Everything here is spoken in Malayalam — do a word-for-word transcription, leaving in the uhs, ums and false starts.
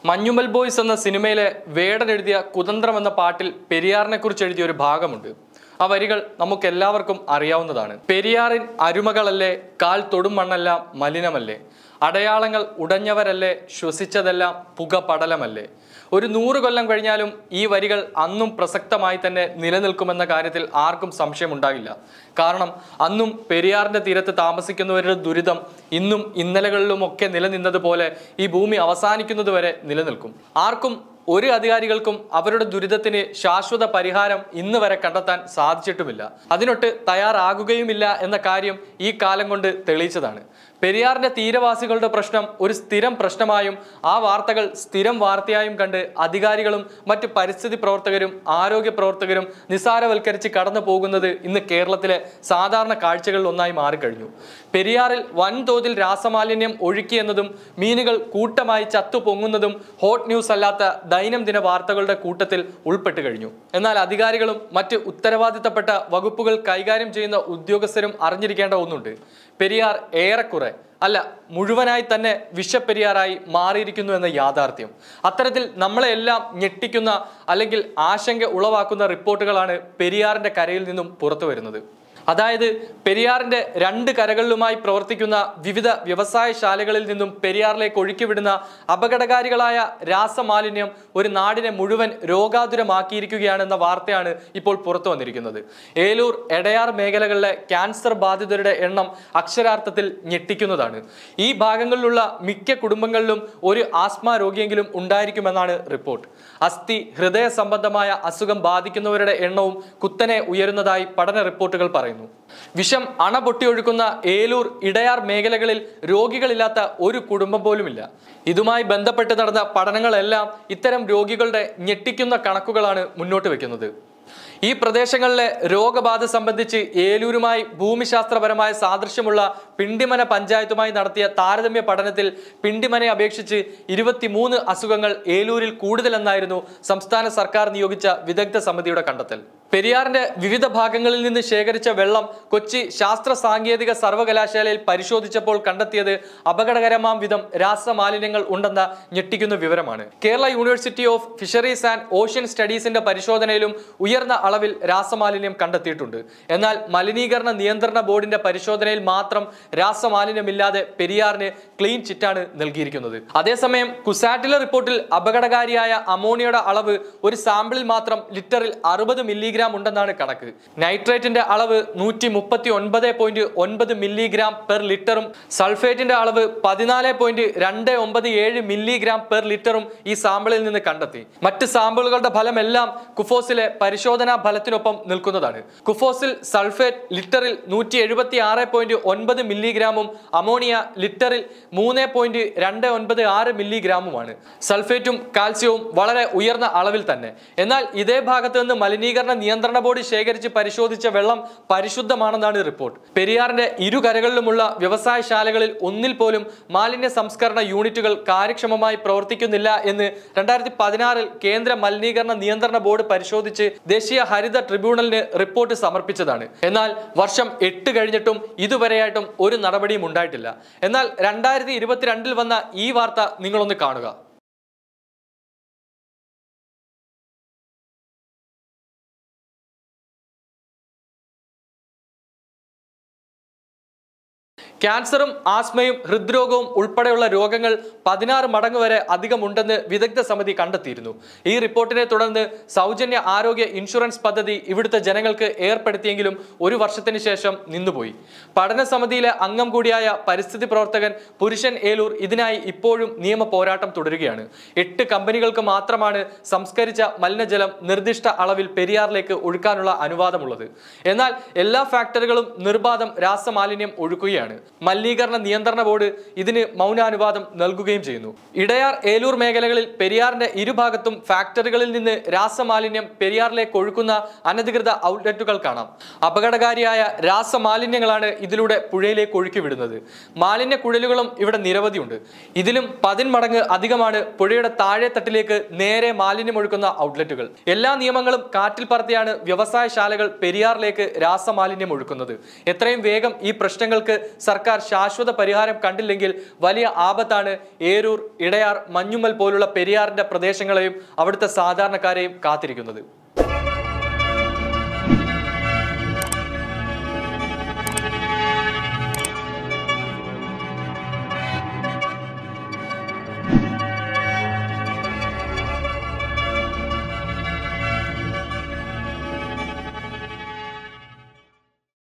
മഞ്ഞുമൽ ബോയ്സ് എന്ന സിനിമയിലെ വേടൻ എഴുതിയ കുതന്ത്രം എന്ന പാട്ടിൽ പെരിയാറിനെ കുറിച്ച് എഴുതിയ ഒരു ഭാഗമുണ്ട്. ആ വരികൾ നമുക്കെല്ലാവർക്കും അറിയാവുന്നതാണ്. പെരിയാറിൻ അരുമകളല്ലേ, കാൽ തൊടും മണ്ണെല്ലാം മലിനമല്ലേ, അടയാളങ്ങൾ ഉടഞ്ഞവരല്ലേ, ശ്വസിച്ചതെല്ലാം പുക പടലമല്ലേ. ഒരു നൂറ് കൊല്ലം കഴിഞ്ഞാലും ഈ വരികൾ അന്നും പ്രസക്തമായി തന്നെ നിലനിൽക്കുമെന്ന കാര്യത്തിൽ ആർക്കും സംശയമുണ്ടാകില്ല. കാരണം അന്നും പെരിയാറിന്റെ തീരത്ത് താമസിക്കുന്നവരുടെ ദുരിതം ഇന്നും ഇന്നലകളിലുമൊക്കെ നിലനിന്നതുപോലെ ഈ ഭൂമി അവസാനിക്കുന്നത് വരെ നിലനിൽക്കും. ആർക്കും ഒരു അധികാരികൾക്കും അവരുടെ ദുരിതത്തിന് ശാശ്വത പരിഹാരം ഇന്ന് വരെ കണ്ടെത്താൻ സാധിച്ചിട്ടുമില്ല. അതിനൊട്ട് തയ്യാറാകുകയുമില്ല എന്ന കാര്യം ഈ കാലം കൊണ്ട് തെളിയിച്ചതാണ്. പെരിയാറിന്റെ തീരവാസികളുടെ പ്രശ്നം ഒരു സ്ഥിരം പ്രശ്നമായും ആ വാർത്തകൾ സ്ഥിരം വാർത്തയായും കണ്ട് അധികാരികളും മറ്റ് പരിസ്ഥിതി പ്രവർത്തകരും ആരോഗ്യ പ്രവർത്തകരും നിസ്സാരവൽക്കരിച്ച് കടന്നു പോകുന്നത് ഇന്ന് കേരളത്തിലെ സാധാരണ കാഴ്ചകളിൽ ഒന്നായി മാറിക്കഴിഞ്ഞു. പെരിയാറിൽ വൻതോതിൽ രാസമാലിന്യം ഒഴുക്കിയെന്നതും മീനുകൾ കൂട്ടമായി ചത്തു പൊങ്ങുന്നതും ഹോട്ട് ന്യൂസ് അല്ലാത്ത ദൈനംദിന വാർത്തകളുടെ കൂട്ടത്തിൽ ഉൾപ്പെട്ടു കഴിഞ്ഞു. എന്നാൽ അധികാരികളും മറ്റ് ഉത്തരവാദിത്തപ്പെട്ട വകുപ്പുകൾ കൈകാര്യം ചെയ്യുന്ന ഉദ്യോഗസ്ഥരും അറിഞ്ഞിരിക്കേണ്ട ഒന്നുണ്ട്. പെരിയാർ ഏറെക്കുറെ അല്ല മുഴുവനായി തന്നെ വിഷപ്പെരിയാറായി മാറിയിരിക്കുന്നു എന്ന യാഥാർത്ഥ്യം. അത്തരത്തിൽ നമ്മളെല്ലാം ഞെട്ടിക്കുന്ന അല്ലെങ്കിൽ ആശങ്ക ഉളവാക്കുന്ന റിപ്പോർട്ടുകളാണ് പെരിയാറിന്റെ കരയിൽ നിന്നും പുറത്തു വരുന്നത്. അതായത് പെരിയാറിന്റെ രണ്ട് കരകളിലുമായി പ്രവർത്തിക്കുന്ന വിവിധ വ്യവസായശാലകളിൽ നിന്നും പെരിയാറിലേക്ക് ഒഴുക്കിവിടുന്ന അപകടകാരികളായ രാസമാലിന്യം ഒരു നാടിനെ മുഴുവൻ രോഗാതുരമാക്കിയിരിക്കുകയാണെന്ന വാർത്തയാണ് ഇപ്പോൾ പുറത്തു വന്നിരിക്കുന്നത്. ഏലൂർ എടയാർ മേഖലകളിലെ ക്യാൻസർ ബാധിതരുടെ എണ്ണം അക്ഷരാർത്ഥത്തിൽ ഞെട്ടിക്കുന്നതാണ്. ഈ ഭാഗങ്ങളിലുള്ള മിക്ക കുടുംബങ്ങളിലും ഒരു ആസ്മ രോഗിയെങ്കിലും ഉണ്ടായിരിക്കുമെന്നാണ് റിപ്പോർട്ട്. അസ്ഥി ഹൃദയ സംബന്ധമായ അസുഖം ബാധിക്കുന്നവരുടെ എണ്ണവും കുത്തനെ ഉയരുന്നതായി പഠന റിപ്പോർട്ടുകൾ പറയുന്നു. വിഷം അണ പൊട്ടിയൊഴുക്കുന്ന ഏലൂർ ഇടയാർ മേഖലകളിൽ രോഗികളില്ലാത്ത ഒരു കുടുംബം പോലുമില്ല. ഇതുമായി ബന്ധപ്പെട്ട് നടന്ന പഠനങ്ങളെല്ലാം ഇത്തരം രോഗികളുടെ ഞെട്ടിക്കുന്ന കണക്കുകളാണ് മുന്നോട്ട് വെക്കുന്നത്. ഈ പ്രദേശങ്ങളിലെ രോഗബാധ സംബന്ധിച്ച് ഏലൂരുമായി ഭൂമിശാസ്ത്രപരമായ സാദൃശ്യമുള്ള പിണ്ടിമന പഞ്ചായത്തുമായി നടത്തിയ താരതമ്യ പഠനത്തിൽ പിണ്ടിമനെ അപേക്ഷിച്ച് ഇരുപത്തിമൂന്ന് അസുഖങ്ങൾ ഏലൂരിൽ കൂടുതലെന്നായിരുന്നു സംസ്ഥാന സർക്കാർ നിയോഗിച്ച വിദഗ്ധ സമിതിയുടെ കണ്ടെത്തൽ. പെരിയാറിന്റെ വിവിധ ഭാഗങ്ങളിൽ നിന്ന് ശേഖരിച്ച വെള്ളം കൊച്ചി ശാസ്ത്ര സാങ്കേതിക സർവകലാശാലയിൽ പരിശോധിച്ചപ്പോൾ കണ്ടെത്തിയത് അപകടകരമാം വിധം രാസമാലിന്യങ്ങൾ ഉണ്ടെന്ന ഞെട്ടിക്കുന്ന വിവരമാണ്. Kerala university of fisheries and ocean സ്റ്റഡീസിന്റെ പരിശോധനയിലും ഉയർന്ന അളവിൽ രാസമാലിന്യം കണ്ടെത്തിയിട്ടുണ്ട്. എന്നാൽ മലിനീകരണ നിയന്ത്രണ ബോർഡിന്റെ പരിശോധനയിൽ മാത്രം രാസമാലിന്യമില്ലാതെ പെരിയാറിന് ക്ലീൻ ചിറ്റാണ് നൽകിയിരിക്കുന്നത്. അതേസമയം കുസാറ്റിലെ റിപ്പോർട്ടിൽ അപകടകാരിയായ അമോണിയയുടെ അളവ് ഒരു സാമ്പിളിൽ മാത്രം ലിറ്ററിൽ അറുപത് മില്ലിഗ്രാം ഉണ്ടെന്നാണ് കണക്ക്. നൈട്രേറ്റിന്റെ അളവ് നൂറ്റി മുപ്പത്തി ഒൻപത് പോയിന്റ് ഒൻപത് മില്ലിഗ്രാം പെർ ലിറ്ററും സൾഫേറ്റിന്റെ അളവ് പതിനാല് പോയിന്റ് രണ്ട് ഒമ്പത് ഏഴ് മില്ലിഗ്രാം പെർ ലിറ്ററും ഈ സാമ്പിളിൽ നിന്ന് കണ്ടെത്തി. മറ്റ് സാമ്പിളുകളുടെ ഫലമെല്ലാം കുഫോസിലെ പരിശോധനാ ഫലത്തിനൊപ്പം നിൽക്കുന്നതാണ്. കുഫോസിൽ സൾഫേറ്റ് ലിറ്ററിൽ നൂറ്റി എഴുപത്തി ആറ് പോയിന്റ് ഒൻപത് മില്ലിഗ്രാമും അമോണിയ ലിറ്ററിൽ മൂന്ന് പോയിന്റ് രണ്ട് ഒൻപത് ആറ് മില്ലിഗ്രാമുമാണ്. സൾഫേറ്റും കാൽസ്യവും വളരെ ഉയർന്ന അളവിൽ തന്നെ. എന്നാൽ ഇതേ ഭാഗത്ത് നിന്ന് മലിനീകരണ നിയന്ത്രണ ബോർഡ് ശേഖരിച്ച് പരിശോധിച്ച വെള്ളം പരിശുദ്ധമാണെന്നാണ് റിപ്പോർട്ട്. പെരിയാറിന്റെ ഇരുകരകളിലുമുള്ള വ്യവസായശാലകളിൽ ഒന്നിൽ പോലും മാലിന്യ സംസ്കരണ യൂണിറ്റുകൾ കാര്യക്ഷമമായി പ്രവർത്തിക്കുന്നില്ല എന്ന് രണ്ടായിരത്തി പതിനാറിൽ കേന്ദ്ര മലിനീകരണ നിയന്ത്രണ ബോർഡ് പരിശോധിച്ച് ദേശീയ ഹരിത ട്രിബ്യൂണലിന് റിപ്പോർട്ട് സമർപ്പിച്ചതാണ്. എന്നാൽ വർഷം എട്ട് കഴിഞ്ഞിട്ടും ഇതുവരെയായിട്ടും ഒരു നടപടിയും ഉണ്ടായിട്ടില്ല. എന്നാൽ രണ്ടായിരത്തി ഇരുപത്തിരണ്ടിൽ വന്ന ഈ വാർത്ത നിങ്ങളൊന്ന് കാണുക. ക്യാൻസറും ആസ്മയും ഹൃദ്രോഗവും ഉൾപ്പെടെയുള്ള രോഗങ്ങൾ പതിനാറ് മടങ്ങ് വരെ അധികമുണ്ടെന്ന് വിദഗ്ധ സമിതി കണ്ടെത്തിയിരുന്നു. ഈ റിപ്പോർട്ടിനെ തുടർന്ന് സൗജന്യ ആരോഗ്യ ഇൻഷുറൻസ് പദ്ധതി ഇവിടുത്തെ ജനങ്ങൾക്ക് ഏർപ്പെടുത്തിയെങ്കിലും ഒരു വർഷത്തിന് ശേഷം നിന്നുപോയി. പഠന സമിതിയിലെ അംഗം കൂടിയായ പരിസ്ഥിതി പ്രവർത്തകൻ പുരുഷൻ ഏലൂർ ഇതിനായി ഇപ്പോഴും നിയമ പോരാട്ടം തുടരുകയാണ്. എട്ട് കമ്പനികൾക്ക് മാത്രമാണ് സംസ്കരിച്ച മലിനജലം നിർദ്ദിഷ്ട അളവിൽ പെരിയാറിലേക്ക് ഒഴുക്കാനുള്ള അനുവാദമുള്ളത്. എന്നാൽ എല്ലാ ഫാക്ടറികളും നിർബാധം രാസമാലിന്യം ഒഴുക്കുകയാണ്. മലിനീകരണ നിയന്ത്രണ ബോർഡ് ഇതിന് മൗനാനുവാദം നൽകുകയും ചെയ്യുന്നു. ഇടയാർ ഏലൂർ മേഖലകളിൽ പെരിയാറിന്റെ ഇരുഭാഗത്തും ഫാക്ടറികളിൽ നിന്ന് രാസമാലിന്യം പെരിയാറിലേക്ക് ഒഴുക്കുന്ന അനധികൃത ഔട്ട്ലെറ്റുകൾ കാണാം. അപകടകാരിയായ രാസമാലിന്യങ്ങളാണ് ഇതിലൂടെ പുഴയിലേക്ക് ഒഴുക്കി വിടുന്നത്. മാലിന്യ കുഴലുകളും ഇവിടെ നിരവധിയുണ്ട്. ഇതിലും പതിന്മടങ്ങ് അധികമാണ് പുഴയുടെ താഴെ തട്ടിലേക്ക് നേരെ മാലിന്യം ഒഴുക്കുന്ന ഔട്ട്ലെറ്റുകൾ. എല്ലാ നിയമങ്ങളും കാറ്റിൽ പറത്തിയാണ് വ്യവസായശാലകൾ പെരിയാറിലേക്ക് രാസമാലിന്യം ഒഴുക്കുന്നത്. എത്രയും വേഗം ഈ പ്രശ്നങ്ങൾക്ക് സർക്കാർ സർക്കാർ ശാശ്വത പരിഹാരം കണ്ടില്ലെങ്കിൽ വലിയ ആപത്താണ് ഏരൂർ, ഇടയാർ, മഞ്ഞുമ്മൽ പോലുള്ള പെരിയാറിന്റെ പ്രദേശങ്ങളെയും അവിടുത്തെ സാധാരണക്കാരെയും കാത്തിരിക്കുന്നത്.